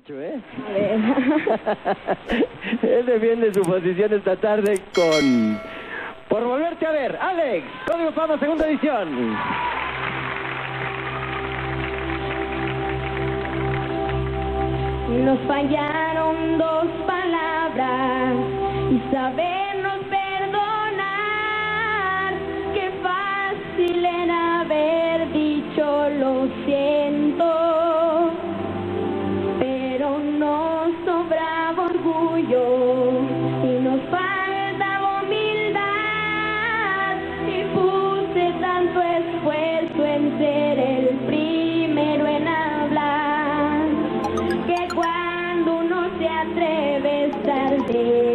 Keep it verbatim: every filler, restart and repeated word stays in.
mucho, ¿eh? Él defiende su posición esta tarde con... Por volverte a ver, Alex, Código Fama, segunda edición. Nos fallaron dos palabras y sabernos perdonar. Qué fácil era haber dicho lo siento, pero nos sobraba orgullo y nos faltaba humildad. Y puse tanto esfuerzo en ser el primero en hablar, que cuando uno se atreve es tarde.